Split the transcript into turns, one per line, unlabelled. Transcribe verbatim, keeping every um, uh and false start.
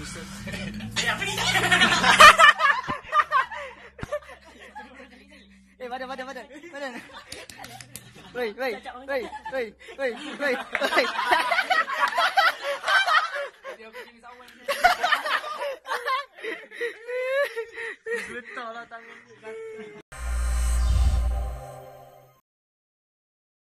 Eh, apa ni?
Eh, badan, badan, badan. Badan. Woi, woi, woi, woi, woi, woi, woi.
Dia pergi sawan.
Geletar lah tangan dia.